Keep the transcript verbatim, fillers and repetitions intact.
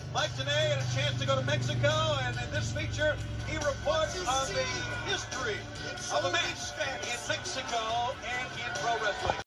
Mike today had a chance to go to Mexico, and in this feature, he reports on the history of the match.